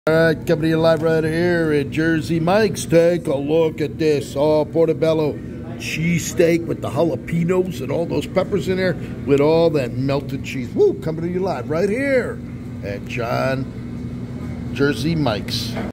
All right, coming to you live right here at Jersey Mike's. Take a look at this. Oh, Portobello cheesesteak with the jalapenos and all those peppers in there with all that melted cheese. Woo, coming to you live right here at Jersey Mike's.